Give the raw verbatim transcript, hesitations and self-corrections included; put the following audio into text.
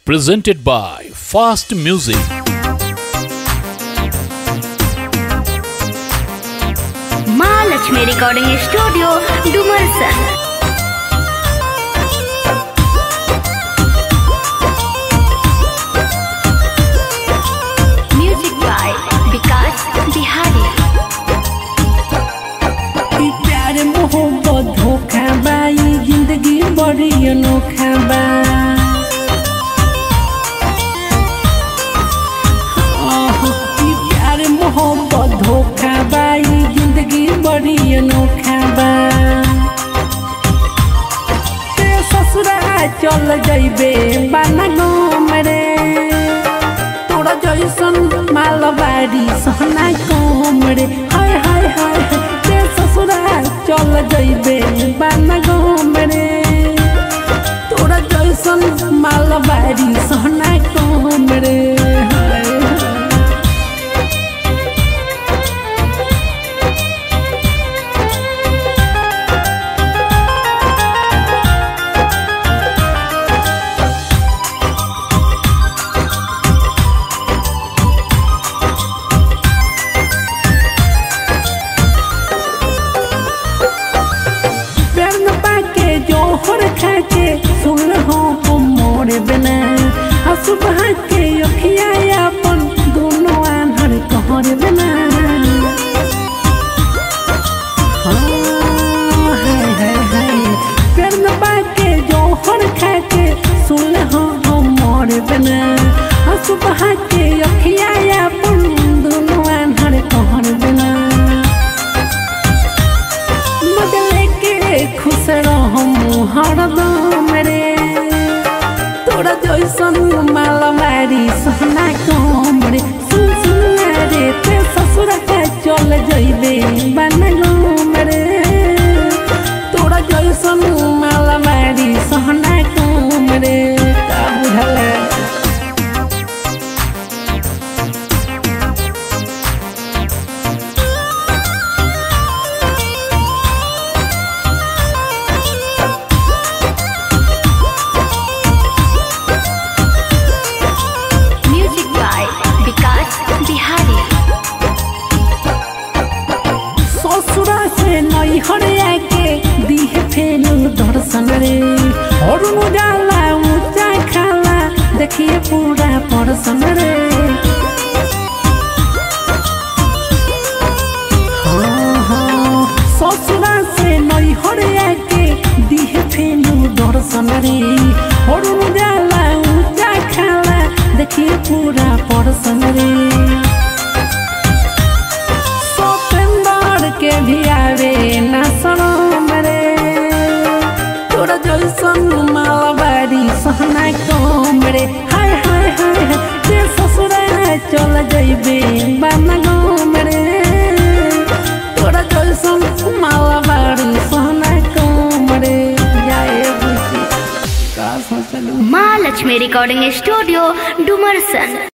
presented by Fast Music. Mahalakshmi recording studio Dumarsan. Music by Vikas Bihari. प्यार मोहब्बत धोखा बा, ये जिंदगी बड़ी अनोखा बा। प्यार मोहब्बत धोखा बा, ये जिंदगी बड़ी अनोखा बा। ते ससुरा चल जइबे बाना गाँव रे, तोरा जैसन मालबाड़ी सहना कम रे। हाय हाय हाय ते ससुरा चल जइबे बाना गाँव रे, तोरा जैसन मालबाड़ी सहना कम रे। सुन हो मोरे बिना सुबह के अखिया अपन दोनों आन्हर कहर बिना। के जोहर खा के सुन हो मोरे बिना सुबह के अखिया अपन दोनों आन्हर कहर बिना। बदले के खुश रहूं हरदम रे, तोरा जैसन मालबाड़ी सहना कम रे। सुन सुन रे ते ससुरा के चल जइबे बाना गाँव रे, तोरा जैसन मालबाड़ी सहना कम रे। का बुझल हरिया के दिहे फेलू दर्शन रे। और जाला ऊंचा खाला देखिए पूरा परसन रे। ससुरा से नई हरिया के दिहे फेलू दर्शन रे। और जाला ऊंचा खाला देखिए पूरा परसन रे। के भी आवे ना सनम रे, तोरा जैसन मालबाड़ी सहना कम रे। हाय हाय हाय ते ससुरा चल जइबे बाना गाँव रे, तोरा जैसन मालबाड़ी सहना कम रे। जाए बुझी का सोचलू। Mahalakshmi recording studio Dumarsan.